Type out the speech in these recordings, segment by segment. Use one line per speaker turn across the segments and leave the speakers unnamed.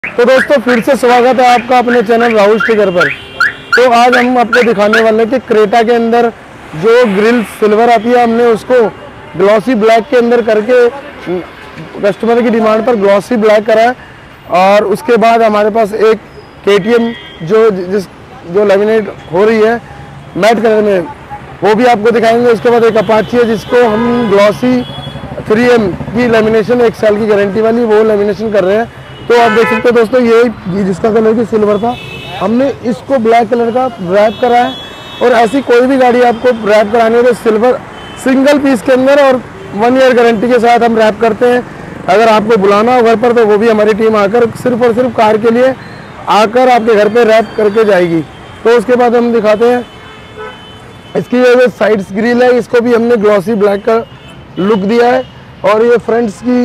तो दोस्तों फिर से स्वागत है आपका अपने चैनल राहुल स्टिकर पर। तो आज हम आपको दिखाने वाले हैं कि क्रेटा के अंदर जो ग्रिल सिल्वर आती है, हमने उसको ग्लॉसी ब्लैक के अंदर करके कस्टमर की डिमांड पर ग्लॉसी ब्लैक करा है। और उसके बाद हमारे पास एक KTM जो लेमिनेट हो रही है मैट कलर में, वो भी आपको दिखाएंगे। उसके बाद एक अपाची है जिसको हम ग्लॉसी 3M की लेमिनेशन 1 साल की गारंटी वाली वो लेमिनेशन कर रहे हैं। तो आप देख सकते हो दोस्तों, ये जिसका कलर भी सिल्वर था, हमने इसको ब्लैक कलर का रैप करा है। और ऐसी कोई भी गाड़ी आपको रैप करानी है तो सिल्वर सिंगल पीस के अंदर और 1 ईयर गारंटी के साथ हम रैप करते हैं। अगर आपको बुलाना हो घर पर तो वो भी हमारी टीम आकर सिर्फ और सिर्फ कार के लिए आकर आपके घर पे रैप करके जाएगी। तो उसके बाद हम दिखाते हैं इसकी जो साइड्स ग्रिल है, इसको भी हमने ग्लॉसी ब्लैक का लुक दिया है। और ये फ्रंट्स की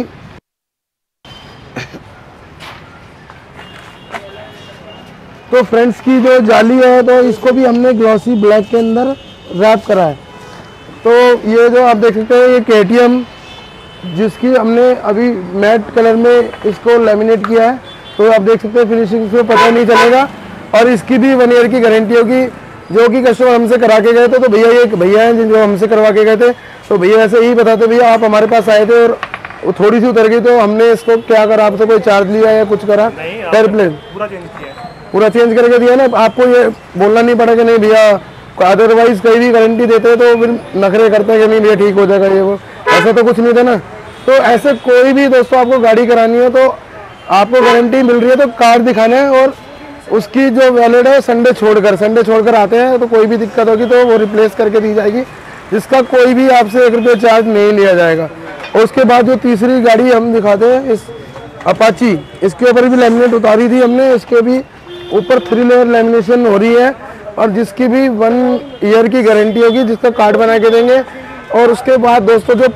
तो फ्रंट्स की जो जाली है तो इसको भी हमने ग्लॉसी ब्लैक के अंदर रैप करा है। तो ये जो आप देख सकते हैं ये KTM जिसकी हमने अभी मैट कलर में इसको लेमिनेट किया है। तो आप देख सकते हैं फिनिशिंग से पता नहीं चलेगा। और इसकी भी 1 ईयर की गारंटी होगी। जो कि कस्टमर हमसे करा के गए थे, तो भैया ये भैया हैं जो हमसे करवा के गए थे, तो भैया ऐसे ही बताते, भैया आप हमारे पास आए थे और थोड़ी सी उतर गई तो हमने इसको क्या करा, आपसे कोई चार्ज लिया या कुछ करा? टायर प्लेन पूरा चेंज करके दिया ना। आपको ये बोलना नहीं पड़ा कि नहीं भैया, अदरवाइज कहीं भी गारंटी देते हैं तो फिर नखरे करते हैं कि नहीं भैया ठीक हो जाएगा ये वो, ऐसा तो कुछ नहीं था ना। तो ऐसे कोई भी दोस्तों आपको गाड़ी करानी है तो आपको गारंटी मिल रही है तो कार दिखाना है। और उसकी जो वैलिड है संडे छोड़कर आते हैं तो कोई भी दिक्कत होगी तो वो रिप्लेस करके दी जाएगी, जिसका कोई भी आपसे 1 रुपये चार्ज नहीं लिया जाएगा। और उसके बाद जो तीसरी गाड़ी हम दिखाते हैं इस अपाची, इसके ऊपर भी लेमिनेट उतारी थी हमने। इसके भी ऊपर 3 लेयर लेमिनेशन हो रही है और जिसकी भी 1 ईयर की गारंटी होगी, जिसका कार्ड बना के देंगे। और उसके बाद दोस्तों जो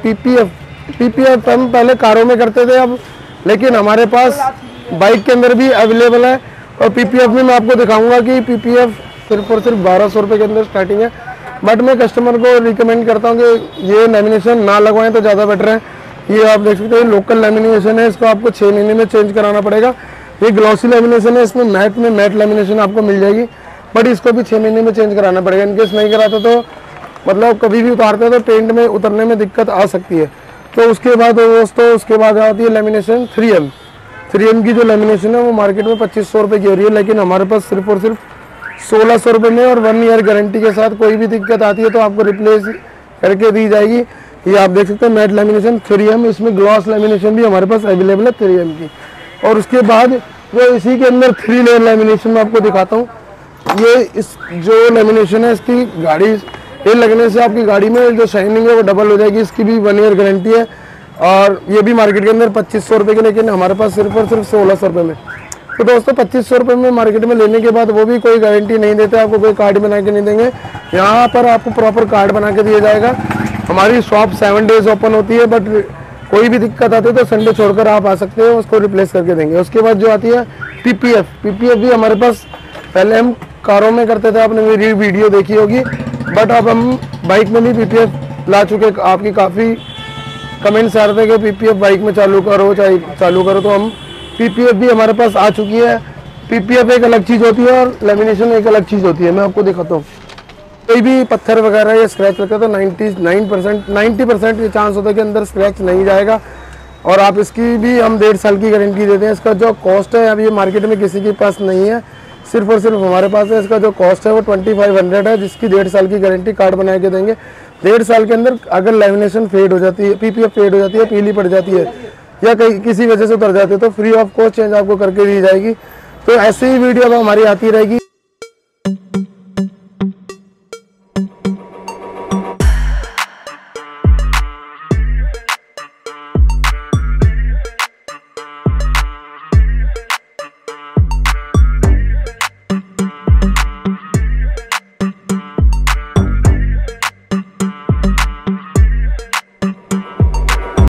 PPF हम पहले कारों में करते थे, अब लेकिन हमारे पास बाइक के अंदर भी अवेलेबल है। और PPF में मैं आपको दिखाऊंगा कि PPF सिर्फ और सिर्फ 1200 रुपये के अंदर स्टार्टिंग है। बट मैं कस्टमर को रिकमेंड करता हूँ कि ये लेमिनेशन ना लगवाएं तो ज़्यादा बेटर है। ये आप देख सकते हैं लोकल लेमिनेशन है, इसको आपको 6 महीने में चेंज कराना पड़ेगा। ये ग्लॉसी लेमिनेशन है, इसमें मैट लेमिनेशन आपको मिल जाएगी, बट इसको भी 6 महीने में चेंज कराना पड़ेगा। इनकेस नहीं कराते तो मतलब कभी भी उतारते हैं तो पेंट में उतरने में दिक्कत आ सकती है। तो उसके बाद दोस्तों उसके बाद आती है लेमिनेशन 3M की जो लेमिनेशन है वो मार्केट में 2500 रुपये की हो रही है, लेकिन हमारे पास सिर्फ और सिर्फ 1600 रुपये में और 1 ईयर गारंटी के साथ। कोई भी दिक्कत आती है तो आपको रिप्लेस करके दी जाएगी। ये आप देख सकते हैं मैट लेमिनेशन 3M, इसमें ग्लॉस लेमिनेशन भी हमारे पास अवेलेबल है 3M की। और उसके बाद जो इसी के अंदर 3 लेयर लेमिनेशन में आपको दिखाता हूँ। ये इस जो लेमिनेशन है इसकी गाड़ी ये लगने से आपकी गाड़ी में जो शाइनिंग है वो डबल हो जाएगी। इसकी भी 1 ईयर गारंटी है और ये भी मार्केट के अंदर 2500 रुपये की, लेकिन हमारे पास सिर्फ और सिर्फ 1600 रुपये में। तो दोस्तों 2500 रुपये में मार्केट में लेने के बाद वो भी कोई गारंटी नहीं देते, आपको कोई कार्ड बना के नहीं देंगे। यहाँ पर आपको प्रॉपर कार्ड बना के दिया जाएगा। हमारी शॉप 7 डेज ओपन होती है, बट कोई भी दिक्कत आती है तो संडे छोड़कर आप आ सकते हो, उसको रिप्लेस करके देंगे। उसके बाद जो आती है PPF भी हमारे पास पहले हम कारों में करते थे, आपने मेरी वीडियो देखी होगी, बट अब हम बाइक में भी PPF ला चुके। आपकी काफ़ी कमेंट्स आ रहे थे कि PPF बाइक में चालू करो तो हम PPF भी हमारे पास आ चुकी है। PPF एक अलग चीज़ होती है और लेमिनेशन एक अलग चीज़ होती है। मैं आपको दिखाता हूँ। कोई भी पत्थर वगैरह या स्क्रैच लगता है तो 90% ये चांस होता है कि अंदर स्क्रैच नहीं जाएगा। और आप इसकी भी हम 1.5 साल की गारंटी देते हैं। इसका जो कॉस्ट है अभी ये मार्केट में किसी के पास नहीं है, सिर्फ और सिर्फ हमारे पास है। इसका जो कॉस्ट है वो 2500 है, जिसकी 1.5 साल की गारंटी कार्ड बना के देंगे। 1.5 साल के अंदर अगर लेमिनेशन फेड हो जाती है, PPF फेड हो जाती है, पीली पड़ जाती है या किसी वजह से उतर जाती है तो फ्री ऑफ कॉस्ट चेंज आपको करके दी जाएगी। तो ऐसी ही वीडियो अब हमारी आती रहेगी।